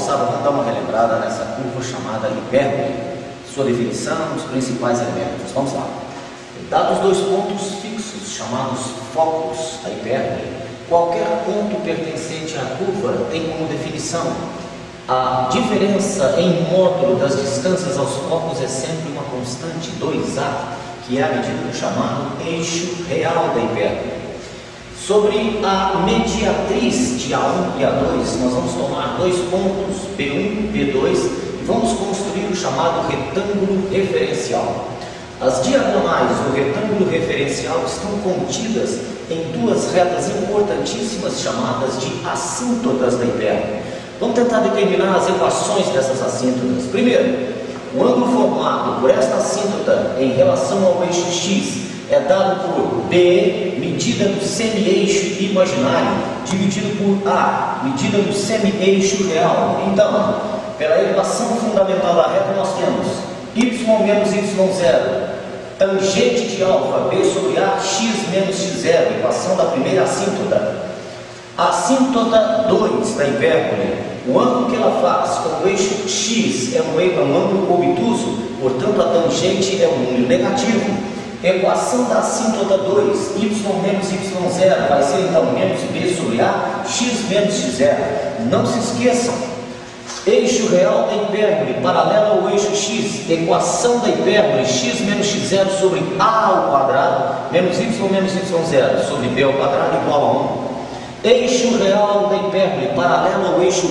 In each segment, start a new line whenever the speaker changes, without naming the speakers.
moçada, vamos dar uma relembrada nessa curva chamada hipérbole, sua definição, os principais elementos. Vamos lá. Dados dois pontos fixos, chamados focos da hipérbole, qualquer ponto pertencente à curva tem como definição a diferença em módulo das distâncias aos focos é sempre uma constante 2A, que é a medida do chamado eixo real da hipérbole. Sobre a mediatriz de A1 e A2, nós vamos tomar dois pontos, P1 e P2, e vamos construir o chamado retângulo referencial. As diagonais do retângulo referencial estão contidas em duas retas importantíssimas chamadas de assíntotas da hipérbole. Vamos tentar determinar as equações dessas assíntotas. Primeiro, o ângulo formado por esta assíntota em relação ao eixo x é dado por B, medida do semi-eixo imaginário, dividido por A, medida do semi-eixo real. Então, pela equação fundamental da reta, nós temos y menos y0, tangente de alfa, B sobre A, x menos x0, equação da primeira assíntota. A assíntota 2 da hipérbole, o ângulo que ela faz com o eixo x é um ângulo obtuso, portanto a tangente é um número negativo. Equação da assíntota 2, y menos y0, vai ser então menos b sobre a, x menos x0. Não se esqueçam, eixo real da hipérbole paralelo ao eixo x, equação da hipérbole x menos x0 sobre a ao quadrado, menos y y0 sobre b ao quadrado igual a 1. Eixo real da hipérbole paralelo ao eixo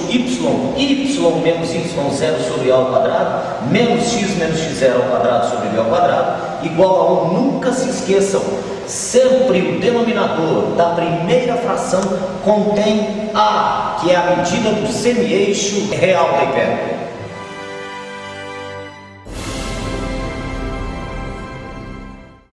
y menos y0 sobre a ao quadrado, menos x x0 ao quadrado sobre b ao quadrado, igual a 1. Nunca se esqueçam, sempre o denominador da primeira fração contém A, que é a medida do semi-eixo real da hipérbole.